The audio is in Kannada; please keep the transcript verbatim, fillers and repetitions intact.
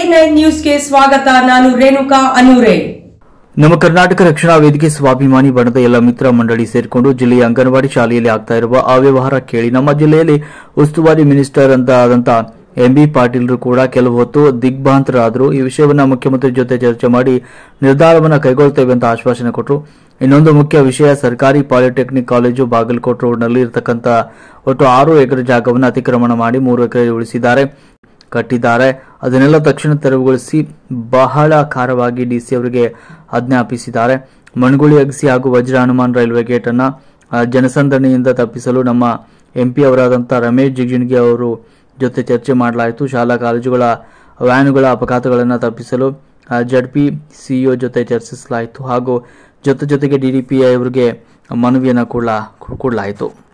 ನೈನ್ ನ್ಯೂಸ್ಗೆ ಸ್ವಾಗತ. ನಾನು ರೇಣುಕಾ ಅನೂರೆ. ನಮ್ಮ ಕರ್ನಾಟಕ ರಕ್ಷಣಾ ವೇದಿಕೆ ಸ್ವಾಭಿಮಾನಿ ಬಣದ ಎಲ್ಲ ಮಿತ್ರ ಮಂಡಳಿ ಸೇರಿಕೊಂಡು ಜಿಲ್ಲೆಯ ಅಂಗನವಾಡಿ ಶಾಲೆಯಲ್ಲಿ ಆಗ್ತಾ ಇರುವ ಅವ್ಯವಹಾರ ಕೇಳಿ ನಮ್ಮ ಜಿಲ್ಲೆಯಲ್ಲಿ ಉಸ್ತುವಾರಿ ಮಿನಿಸ್ಟರ್ ಅಂತ ಆದಂತ ಎಂಬಿ ಪಾಟೀಲ್ರು ಕೂಡ ಕೆಲವು ಹೊತ್ತು ದಿಗ್ಭ್ರಾಂತರಾದರು. ಈ ವಿಷಯವನ್ನ ಮುಖ್ಯಮಂತ್ರಿ ಜೊತೆ ಚರ್ಚೆ ಮಾಡಿ ನಿರ್ಧಾರವನ್ನು ಕೈಗೊಳ್ಳುತ್ತೇವೆ ಅಂತ ಆಶ್ವಾಸನೆ ಕೊಟ್ಟರು. ಇನ್ನೊಂದು ಮುಖ್ಯ ವಿಷಯ, ಸರ್ಕಾರಿ ಪಾಲಿಟೆಕ್ನಿಕ್ ಕಾಲೇಜು ಬಾಗಲಕೋಟೆ ರೋಡ್ನಲ್ಲಿ ಇರತಕ್ಕಂತ ಒಟ್ಟು ಆರು ಎಕರೆ ಜಾಗವನ್ನು ಅತಿಕ್ರಮಣ ಮಾಡಿ ಮೂರು ಎಕರೆ ಉಳಿಸಿದ್ದಾರೆ ಕಟ್ಟಿದ್ದಾರೆ. ಅದನ್ನೆಲ್ಲ ತಕ್ಷಣ ತೆರವುಗೊಳಿಸಿ ಬಹಳ ಖಾರವಾಗಿ ಡಿಸಿ ಅವರಿಗೆ ಆಜ್ಞಾಪಿಸಿದ್ದಾರೆ. ಮಣಗುಳಿ ಅಗಸಿ ಹಾಗೂ ವಜ್ರ ಹನುಮಾನ್ ರೈಲ್ವೆ ಗೇಟ್ ಅನ್ನ ಜನಸಂದಣಿಯಿಂದ ತಪ್ಪಿಸಲು ನಮ್ಮ ಎಂಪಿ ಅವರಾದಂತಹ ರಮೇಶ್ ಜಿಗಜಿಣಗಿ ಅವರು ಜೊತೆ ಚರ್ಚೆ ಮಾಡಲಾಯಿತು. ಶಾಲಾ ಕಾಲೇಜುಗಳ ವ್ಯಾನುಗಳ ಅಪಘಾತಗಳನ್ನು ತಪ್ಪಿಸಲು ಜಡ್ಪಿ ಸಿಇಒ ಜೊತೆ ಚರ್ಚಿಸಲಾಯಿತು ಹಾಗೂ ಜೊತೆ ಜೊತೆಗೆ ಡಿಡಿಪಿಐ ಅವರಿಗೆ ಮನವಿಯನ್ನು ಕೊಡಲಾಯಿತು.